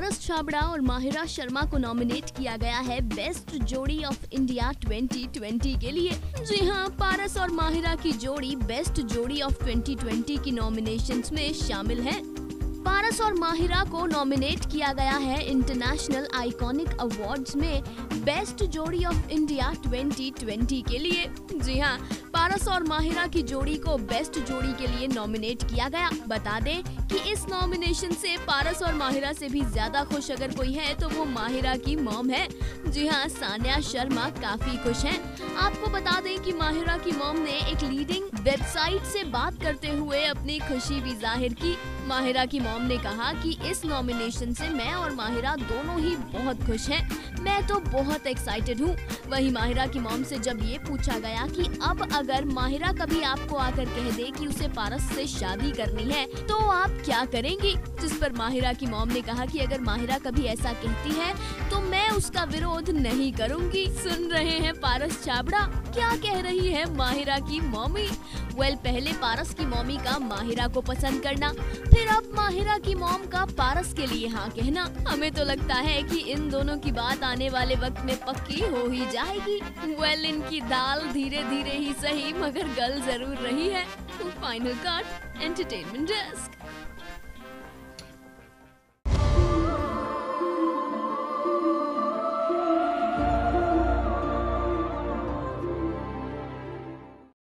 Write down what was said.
पारस छाबड़ा और माहिरा शर्मा को नॉमिनेट किया गया है बेस्ट जोड़ी ऑफ इंडिया 2020 के लिए। जी हाँ, पारस और माहिरा की जोड़ी बेस्ट जोड़ी ऑफ 2020 की नॉमिनेशंस में शामिल है। पारस और माहिरा को नॉमिनेट किया गया है इंटरनेशनल आइकॉनिक अवार्ड्स में बेस्ट जोड़ी ऑफ इंडिया 2020 के लिए। जी हाँ, पारस और माहिरा की जोड़ी को बेस्ट जोड़ी के लिए नॉमिनेट किया गया। बता दें कि इस नॉमिनेशन से पारस और माहिरा से भी ज्यादा खुश अगर कोई है तो वो माहिरा की मॉम है। जी हाँ, सान्या शर्मा काफी खुश हैं। आपको बता दें कि माहिरा की मॉम ने एक लीडिंग वेबसाइट से बात करते हुए अपनी खुशी भी जाहिर की। माहिरा की मॉम ने कहा कि इस नॉमिनेशन से मैं और माहिरा दोनों ही बहुत खुश हैं। मैं तो बहुत एक्साइटेड हूँ। वहीं माहिरा की मॉम से जब ये पूछा गया कि अब अगर माहिरा कभी आपको आकर कह दे कि उसे पारस से शादी करनी है तो आप क्या करेंगी, जिस पर माहिरा की मॉम ने कहा कि अगर माहिरा कभी ऐसा कहती है तो मैं उसका विरोध नहीं करूँगी। सुन रहे हैं पारस छाबड़ा, क्या कह रही है माहिरा की मॉमी। पहले पारस की मॉमी का माहिरा को पसंद करना, फिर अब माहिरा की मॉम का पारस के लिए हाँ कहना। हमें तो लगता है कि इन दोनों की बात आने वाले वक्त में पक्की हो ही जाएगी। इनकी दाल धीरे धीरे ही सही मगर गल जरूर रही है। Final cut, entertainment desk.